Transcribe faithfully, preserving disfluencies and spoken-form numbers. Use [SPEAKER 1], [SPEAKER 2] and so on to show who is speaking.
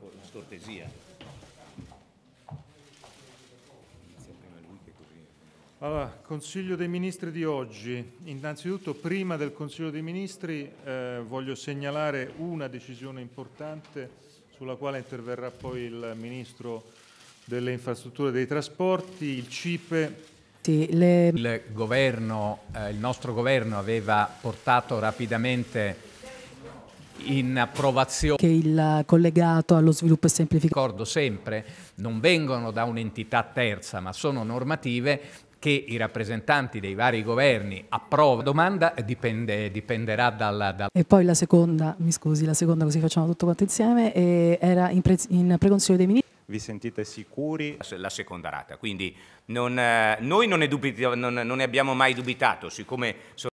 [SPEAKER 1] scortesia.
[SPEAKER 2] Allora, Consiglio dei Ministri di oggi. Innanzitutto, prima del Consiglio dei Ministri, eh, voglio segnalare una decisione importante sulla quale interverrà poi il Ministro delle Infrastrutture e dei Trasporti, il CIPE.
[SPEAKER 3] Sì, le...
[SPEAKER 4] Il governo, eh, il nostro governo aveva portato rapidamente in approvazione
[SPEAKER 3] che il collegato allo sviluppo e semplificazione.
[SPEAKER 4] Ricordo sempre, non vengono da un'entità terza, ma sono normative che i rappresentanti dei vari governi approvano. La domanda dipende, dipenderà dal, dal...
[SPEAKER 3] E poi la seconda, mi scusi, la seconda così facciamo tutto quanto insieme, e era in, pre, in preconsiglio dei ministri.
[SPEAKER 5] Vi sentite sicuri?
[SPEAKER 1] La seconda rata, quindi non, eh, noi non ne, dubiti, non, non ne abbiamo mai dubitato, siccome